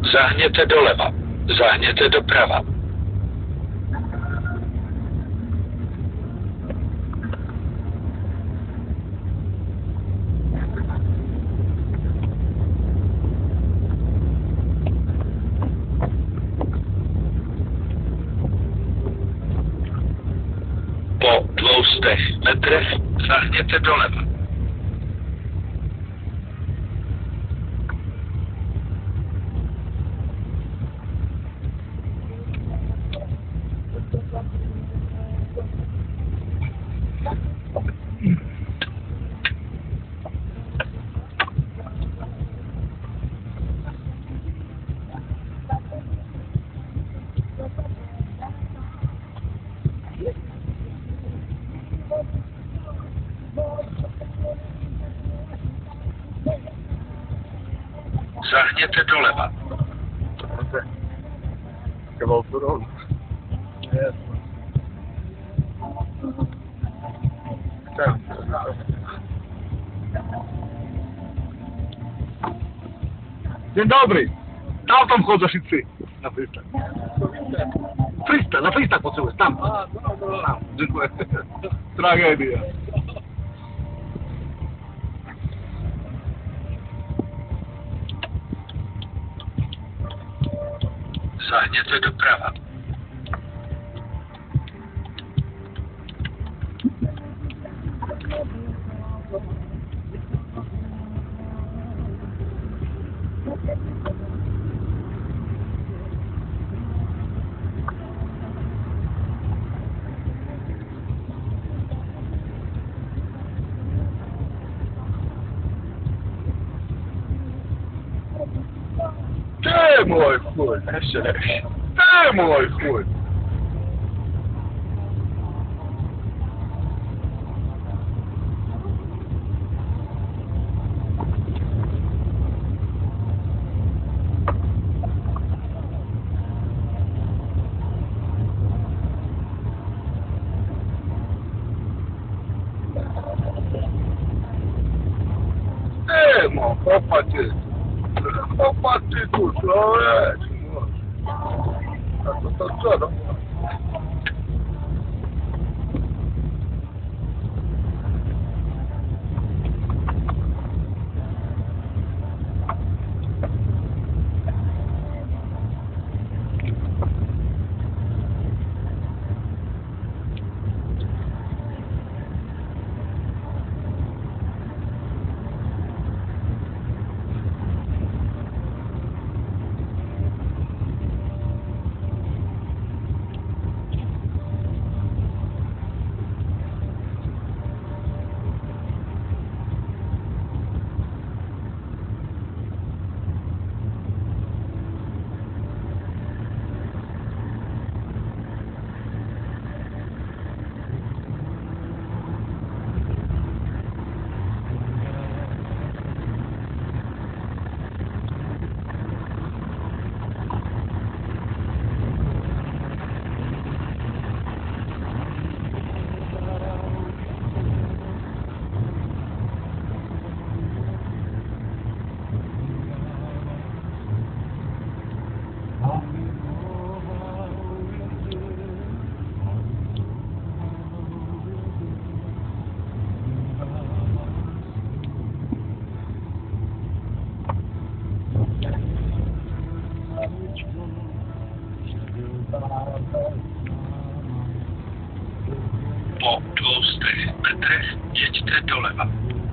Zahněte doleva. Zahněte doprava. Po 200 metrech zahněte doleva. Zahněte doleva. Kaval turun. Dzień dobry. Tam wchodzę szybciej. Na przystań. Na przystań potrzebujesz. Tam. Tam. Dziękuję. Tragedia. Zahněte doprava. Ty mój chuj. Jeszcze lepiej. Ty mój chuj. Ty mój, popatrz. Popatrzcie tu, człowiek! A to co? No? Po 200 metrech jeďte doleva.